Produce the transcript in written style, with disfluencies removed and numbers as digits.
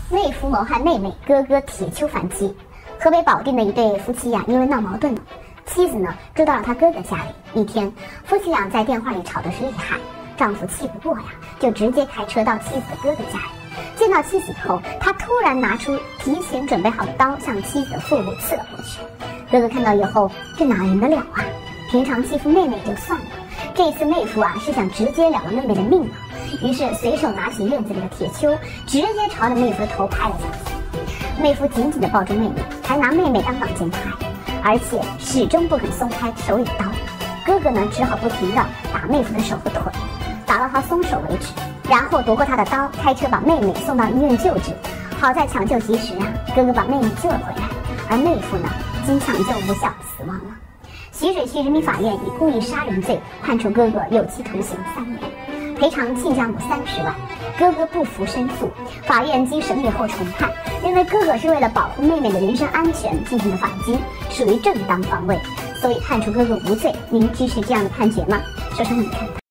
妹夫谋害妹妹，哥哥铁锹反击。河北保定的一对夫妻呀，因为闹矛盾了，妻子呢住到了他哥哥家里。一天，夫妻俩在电话里吵得是厉害，丈夫气不过呀，就直接开车到妻子的哥哥家里。见到妻子以后，他突然拿出提前准备好的刀，向妻子的腹部刺了过去。哥哥看到以后，这哪忍得了啊？平常欺负妹妹就算了，这次妹夫啊是想直接了了妹妹的命啊！于是随手拿起院子里的铁锹，直接朝着妹夫的头拍了下去。妹夫紧紧地抱住妹妹，还拿妹妹当挡箭牌，而且始终不肯松开手里的刀。哥哥呢，只好不停地打妹夫的手和腿，打到他松手为止，然后夺过他的刀，开车把妹妹送到医院救治。好在抢救及时啊，哥哥把妹妹救了回来，而妹夫呢，经抢救无效死亡了。习水区人民法院以故意杀人罪判处哥哥有期徒刑3年，赔偿亲家母30万。哥哥不服申诉，法院经审理后重判，认为哥哥是为了保护妹妹的人身安全进行的反击，属于正当防卫，所以判处哥哥无罪。您支持这样的判决吗？说说你的看法。